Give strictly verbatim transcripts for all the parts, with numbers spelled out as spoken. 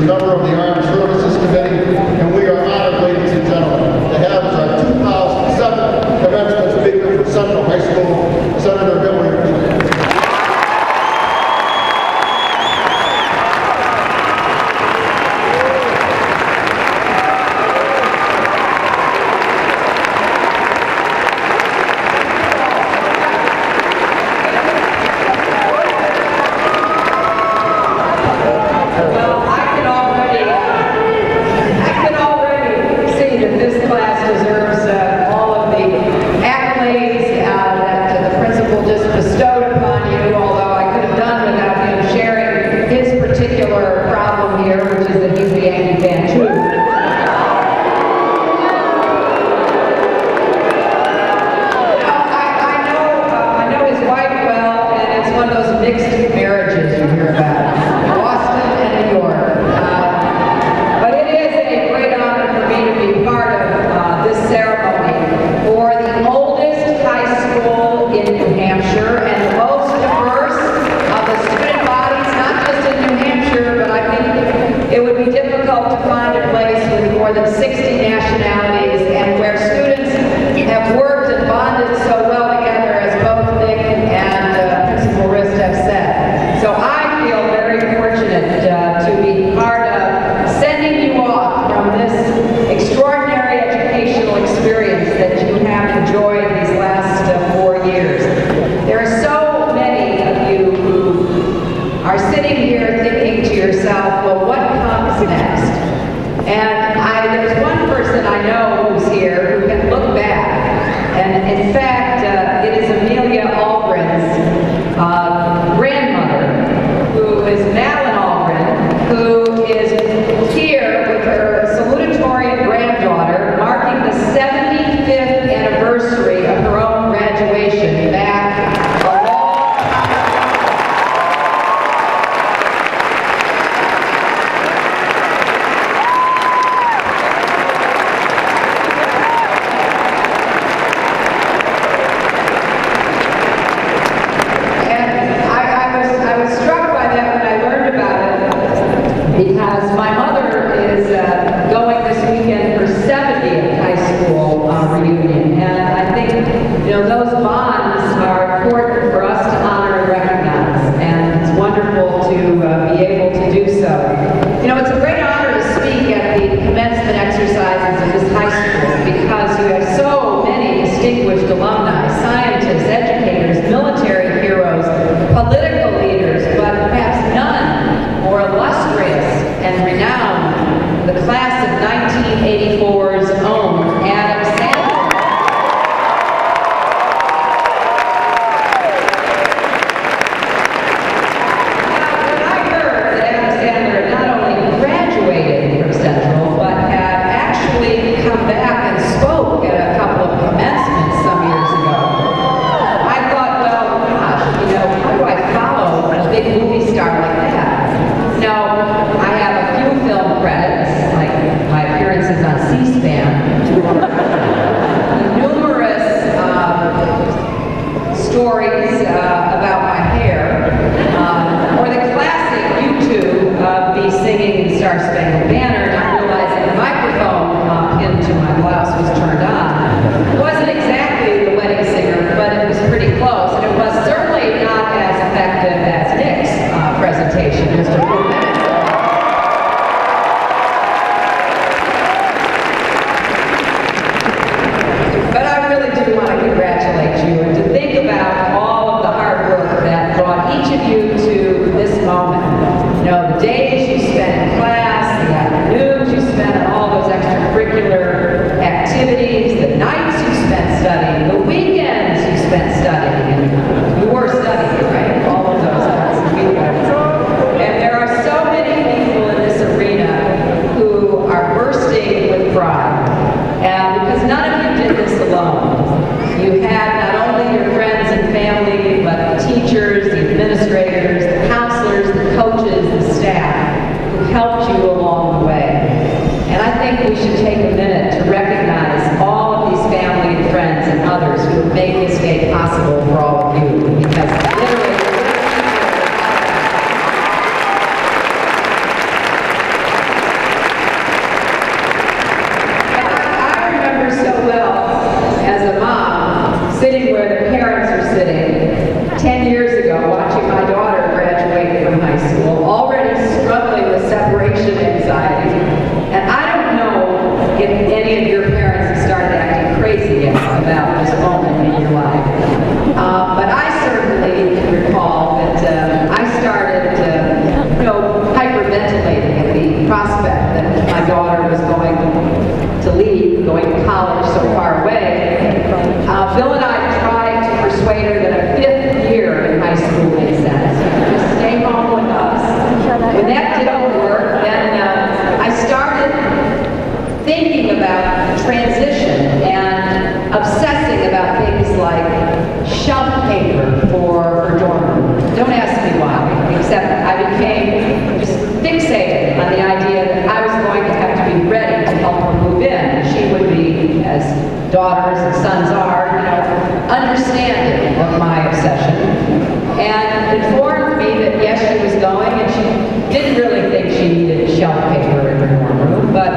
a member of the Armed Services Committee, and we are honored, ladies and gentlemen, to have as our two thousand seven commencement speaker for Central High School, Senator Hillary Clinton. You about this moment in your life. Uh, but I certainly recall that uh, I started, uh, you know, hyperventilating at the prospect that my daughter was going to leave, going to college so far away. Uh, Bill and I tried to persuade her that a fifth year in high school made sense. Just stay home with us. When that didn't work, then uh, I started thinking about transition and obsessing about things like shelf paper for her dorm room. Don't ask me why, except I became just fixated on the idea that I was going to have to be ready to help her move in. She would be, as daughters and sons are, you know, understanding of my obsession, and informed me that yes, she was going, and she didn't really think she needed shelf paper in her dorm room, but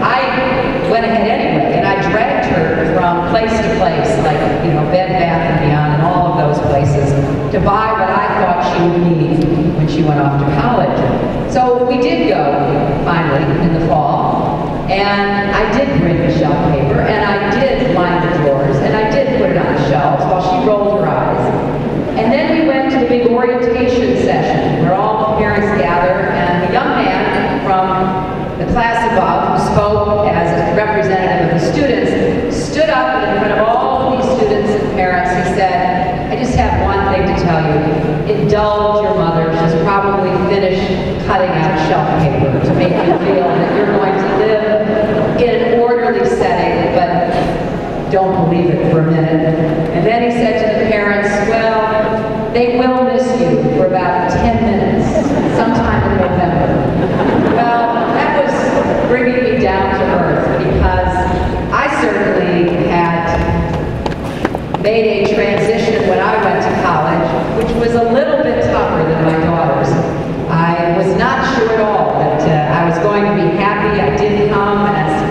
I went ahead anyway, and I dragged her from place to place, like, you know, Bed Bath and Beyond and all of those places, to buy what I thought she would need when she went off to college. So we did go, finally, in the fall, and I did bring the shelf paper, and I did line the drawers, and I did put it on the shelves while she rolled her eyes. And then we went to the big orientation session, where all the parents gather, and the young man from the class above, who spoke as a representative of the students, stood up and in front of all these students and parents, he said, I just have one thing to tell you. Indulge your mother. She's probably finished cutting out shelf paper to make you feel that you're going to live in an orderly setting, but don't believe it for a minute. And then he said to the parents, well, they will miss you for about ten minutes, sometime in November. Well, that was bringing me down to earth, because I certainly had made a transition when I went to college, which was a little bit tougher than my daughter's. I was not sure at all that uh, I was going to be happy. I did come,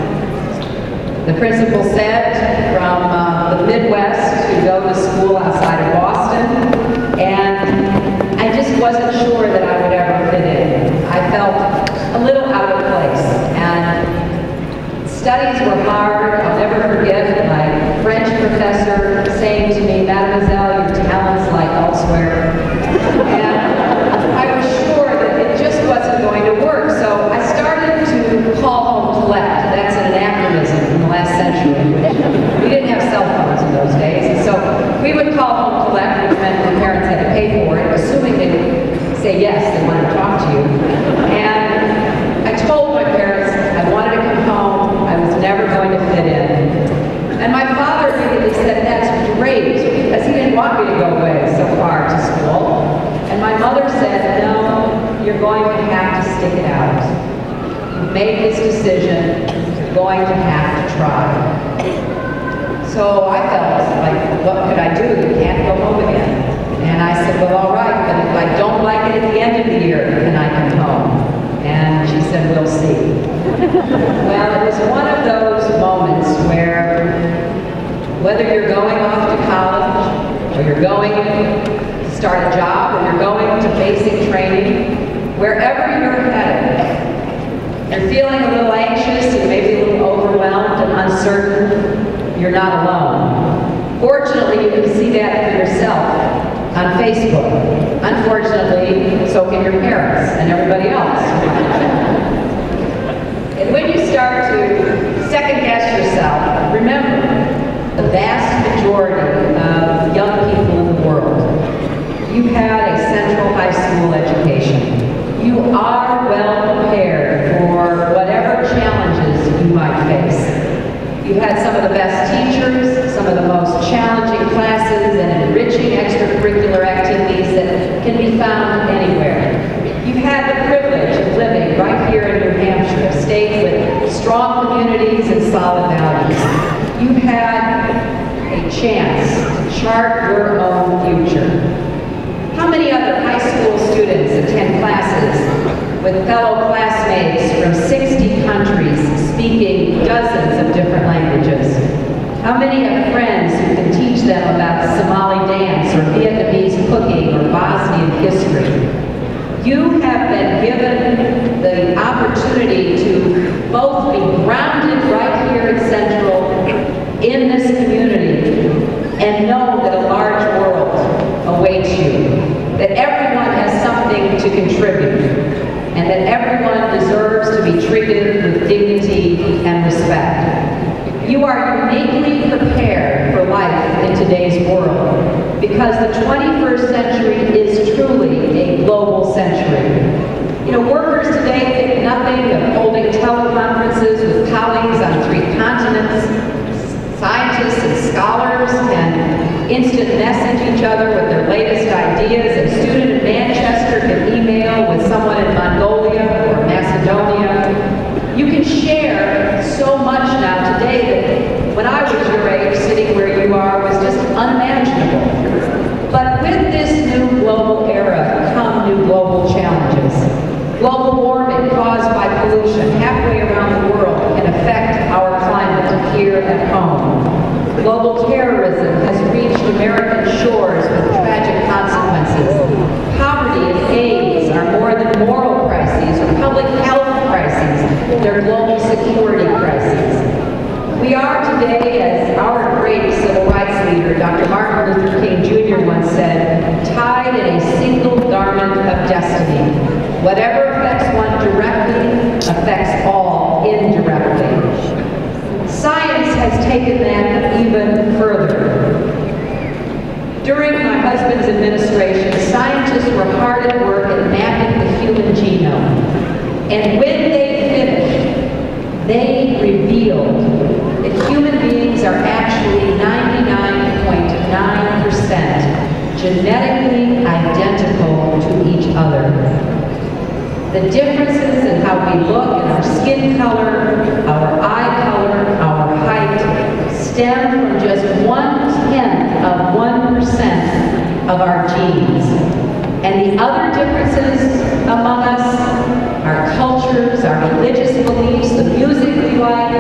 as the principal said, from uh, the Midwest to go to school outside of Boston, and I just wasn't sure that I would ever fit in. I felt a little out of place, and studies were hard. I'll never forget my French professor saying to me, Mademoiselle, your talents lie elsewhere. And I was sure that it just wasn't going to work, so I started to call home collect. That's an anachronism from the last century. We didn't have cell phones in those days, and so we would call home collect, which meant the parents had to pay for it, assuming they would say yes, they wanted to talk to you. And I told my parents I wanted to come home, I was never going to fit in. And my father immediately said, that's great, because he didn't want me to go away so far to school. And my mother said, no, you're going to have to stick it out. You've made this decision, you're going to have to try. So I felt like, what could I do? You can't go home again. And I said, well, all right, but if I don't like it at the end of the year, then I come home. And she said, we'll see. Well, it was one of those moments where, whether you're going off to college, or you're going to start a job, or you're going to basic training, wherever you're headed, you're feeling a little anxious and maybe a little overwhelmed and uncertain, you're not alone. Fortunately, you can see that for yourself on Facebook. Unfortunately, so can your parents and everybody else. And when you start to second-guess yourself, remember, the vast majority of young people in the world, you had a central high school education. You are well prepared for whatever challenges you might face. You had some of the best teachers, some of the most challenging classes, and enriching extracurricular activities that can be found anywhere. You've had the privilege of living right here in New Hampshire, a state with strong communities and solid values. You've had a chance to chart your own future. How many other high school students attend classes with fellow classmates from sixty countries speaking dozens of different languages? How many have friends who can teach them about Somali dance or Vietnamese cooking or Bosnian history? You have been given the opportunity to both be grounded right here in Central, in this community, and know that a large world awaits you, that everyone has something to contribute, and that everyone deserves to be treated with dignity and respect. You are uniquely prepared for life in today's world because the twenty-first century is truly a global century. You know, workers today think nothing of holding teleconferences with colleagues on three continents. Scientists and scholars can instant message each other with their latest ideas. A student in Manchester can email with someone in Mongolia or Macedonia. You can share so much now today that when I was your age, sitting where you are was just unimaginable. But with this new global era come new global challenges. Global warming caused by pollution halfway around the world can affect our climate here at home. Global terrorism has reached American shores with tragic consequences. Poverty and AIDS are more than moral crises or public health crises. They're global security crises. We are today, as our great civil rights leader, Doctor Martin Luther King Junior once said, tied in a single garment of destiny. Whatever affects one directly affects all indirectly. Science has taken that even further. During my husband's administration, scientists were hard at work at mapping the human genome. And when they finished, they revealed that human beings are actually ninety-nine point nine percent genetically identical to each other. The differences in how we look, in our skin color, our eye color, our height, stem from just one-tenth of one percent of our genes. And the other differences among us, our cultures, our religious beliefs, the music we like,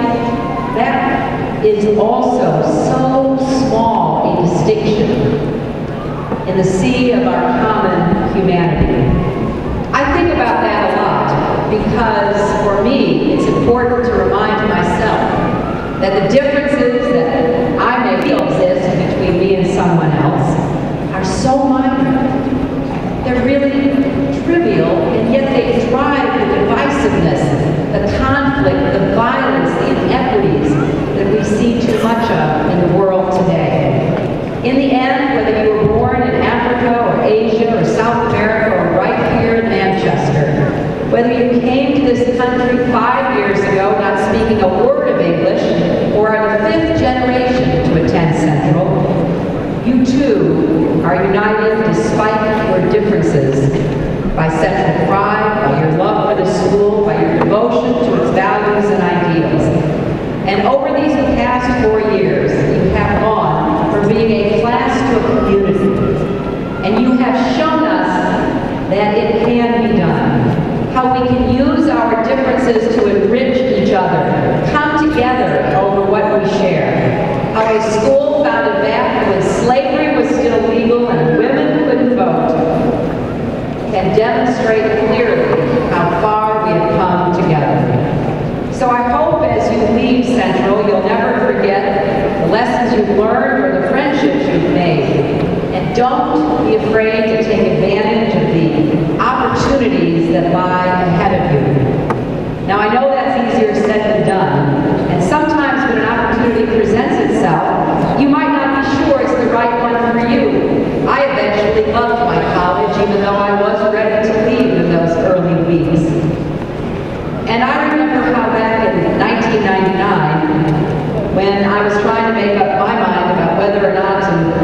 that is also so small a distinction in the sea of our common humanity. I think about that a lot because, for me, it's important to remind myself that the differences that I may feel exist between me and someone else are so minor. They're really trivial, and yet they drive the divisiveness, the conflict, the violence, the inequities that we see too much of in the world today. In the end, whether you were born in Africa or Asia or South America or right here in Manchester, whether you came to this country five years ago not speaking a word of English or are the fifth generation to attend Central, you too are united despite your differences by Central pride, by your love for the school, by your devotion to its values and ideals. And over these past four years, you have gone from being a class to a community. And you have shown us that it can be done. How we can use our differences to enrich each other, come together over what we share. How a school founded back when slavery was still legal and women couldn't vote can demonstrate clearly how far we have come together. So I hope as you leave Central, you'll never forget the lessons you've learned or the friendships you've made. And don't be afraid to take advantage of the opportunities that lie ahead of you. Now, I know that's easier said than done, and sometimes when an opportunity presents itself, you might not be sure it's the right one for you. I eventually loved my college, even though I was ready to leave in those early weeks. And I remember how back in nineteen ninety-nine, when I was trying to make up my mind about whether or not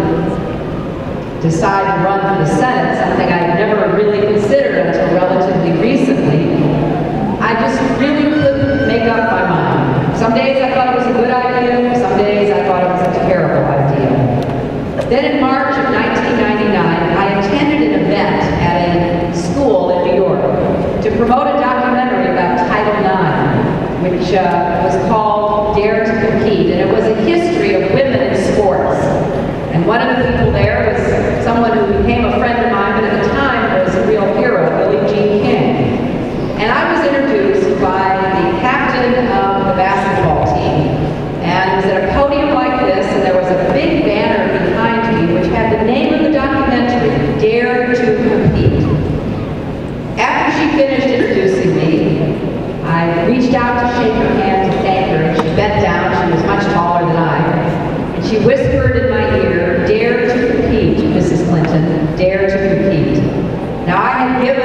to decide to run for the Senate, something I'd never really considered until relatively recently, I just really couldn't make up my mind. Some days I thought it was a good idea, some days I thought it was a terrible idea. Then in March of nineteen ninety-nine, I attended an event at a school in New York to promote a documentary about Title nine, which uh, was called Dare to Compete, and it was a history of women in sports. And one of the people there was someone who became a friend of mine, but at the time was a real hero, Billie Jean King. And I was introduced by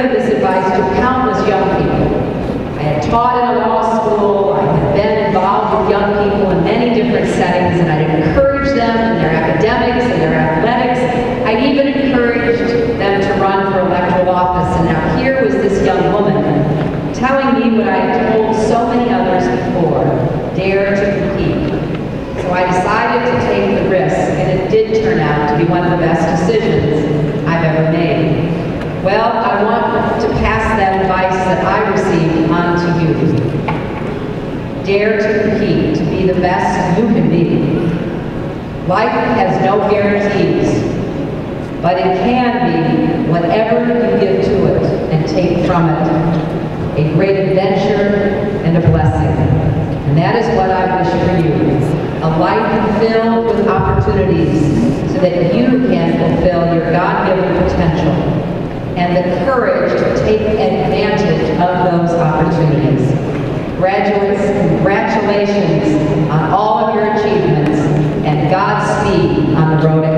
given this advice to countless young people. I had taught in a law school, I had been involved with young people in many different settings, and I'd encouraged them in their academics and their athletics. I'd even encouraged them to run for electoral office, and now here was this young woman telling me what I had told so many others before: dare to compete. So I decided to take the risk, and it did turn out to be one of the best decisions I've ever made. Well, I want to pass that advice that I received on to you. Dare to compete, to be the best you can be. Life has no guarantees, but it can be whatever you give to it and take from it. A great adventure and a blessing. And that is what I wish for you. A life filled with opportunities so that you can fulfill your God-given potential, and the courage to take advantage of those opportunities. Graduates, congratulations on all of your achievements, and Godspeed on the road ahead.